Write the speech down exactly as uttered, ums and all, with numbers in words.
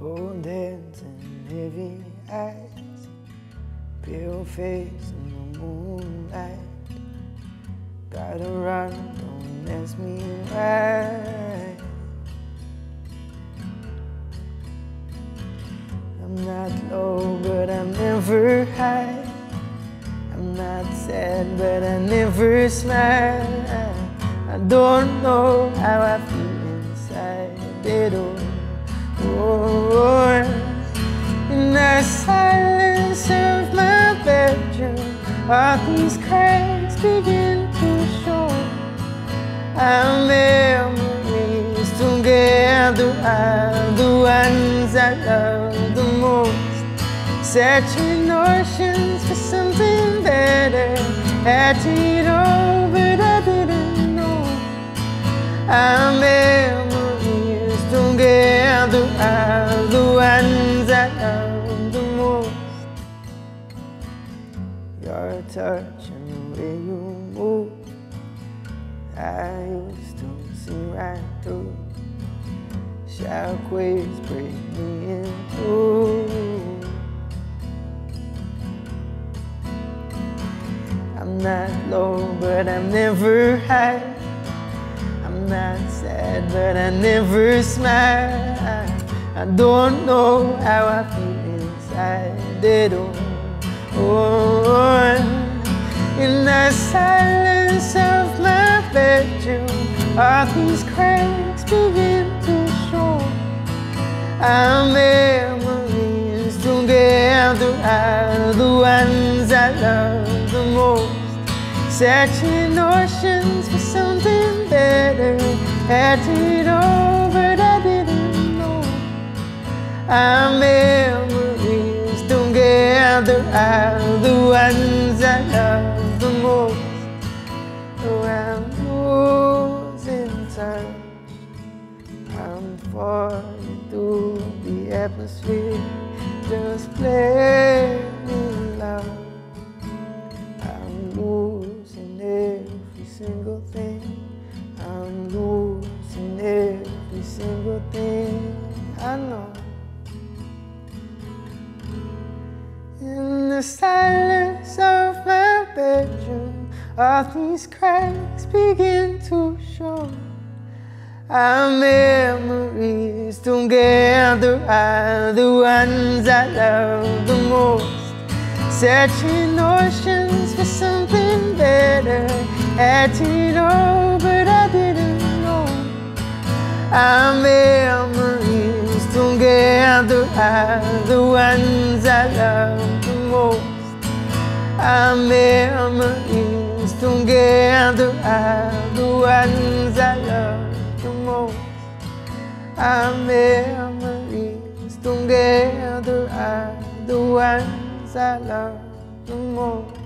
Cold hands and heavy eyes, pale face in the moonlight. Gotta run, don't ask me why. I'm not low, but I'm never high. I'm not sad, but I never smile. I don't know how I feel inside. They don't. Oh, in the silence of my bedroom, all these cracks begin to show. Our memories together are the ones I love the most. Searching oceans for something better, had it all, but I didn't know. Our memories together are the ones I love the most. Your touch and the way you move, I used to see right through. Shockwaves break me in two. I'm not low, but I'm never high. I'm not sad, but I never smile. I don't know how I feel inside. They don't. Oh, in the silence of my bedroom, all these cracks begin to show. Our memories together are the ones I love the most. Searching oceans for something better, had it all, but I didn't know. Our memories together are the ones I love the most. Oh, I'm losing touch, I'm falling through the atmosphere. Just play me love. I'm losing every single thing. I'm losing every single thing I know. In the silence of my bedroom, all these cracks begin to show. Our memories together are the ones I love the most. Searching oceans for something better, had it all, but I didn't know. Our memories together are the ones I love the most. Our memories together are the ones I love the most. Our memories together are the ones I love the most.